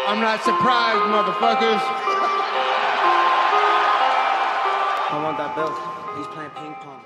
I'm not surprised, motherfuckers. I want that belt. He's playing ping pong.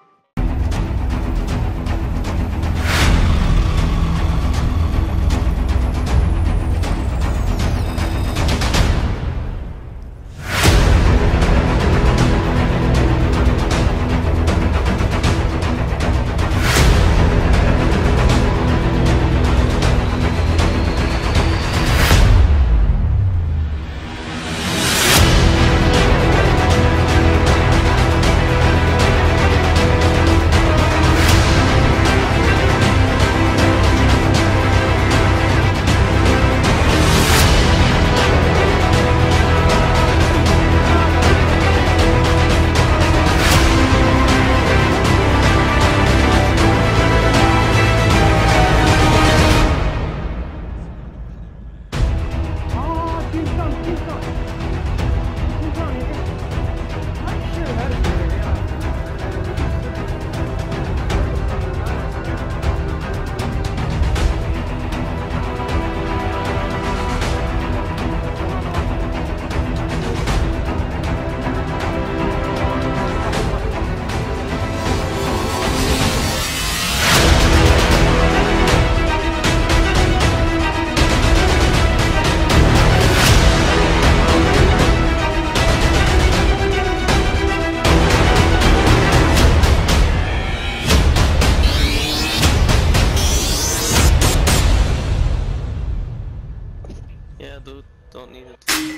Yeah, dude, don't need it.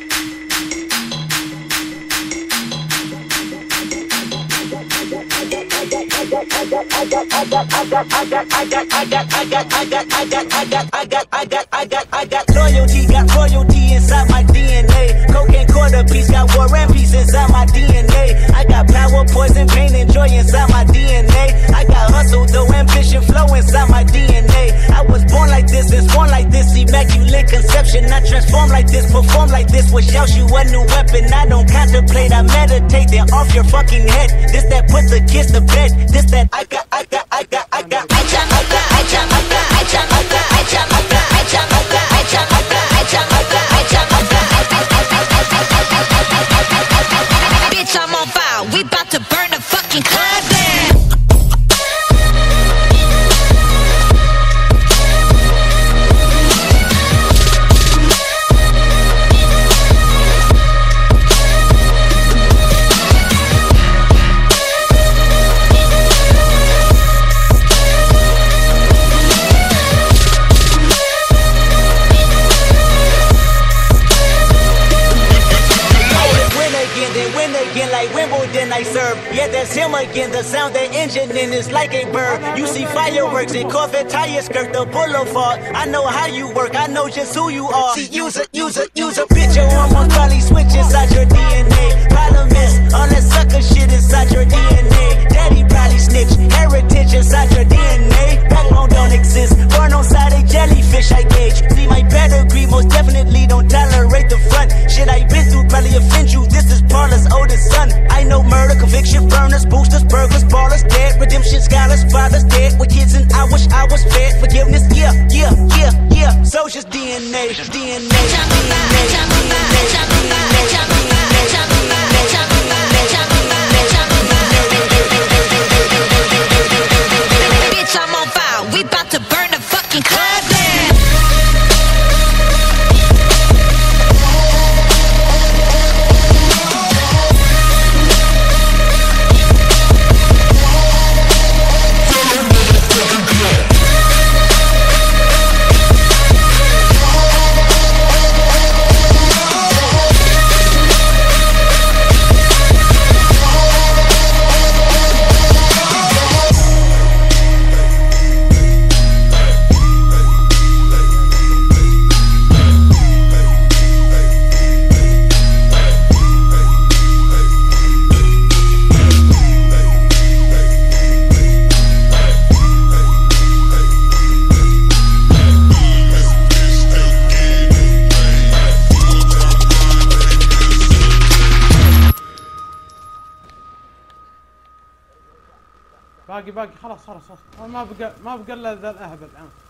I got royalty inside my DNA. Cocaine quarter piece, got war and peace inside my DNA. I got power, poison, pain, and joy inside my DNA. I got hustle, though, ambition, flow inside my DNA. I was born like this, and born like this, immaculate conception. I transform like this, perform like this, which else you a new weapon. I don't contemplate, I meditate, then off your fucking head. This that put the kids to bed. This that I got. Bitch, I'm on fire. We bout to burn the fucking club down. Like Wimbledon I serve. Yeah, that's him again. The sound, the engine in is like a bird. You see fireworks and Corvette tires skirt the boulevard. I know how you work, I know just who you are. See, use a bitch, your hormones probably switch inside your DNA. Problem is, all that sucker shit inside your DNA. Daddy probably snitch, heritage inside your DNA. Backbone don't exist, born on side a jellyfish I gauge. See my pedigree, most definitely don't tolerate the front. Shit I been through probably offend you, this is Paula's oldest son. I know murder, conviction, burners, boosters, burglars, ballers, dead, redemption, scholars, fathers, dead with kids, and I wish I was fed. Forgiveness, yeah. Soldier's DNA, Bitch, I'm on fire. We bout to burn the fucking club down. باقي خلاص ما بقى الا ذا الاهبل الان.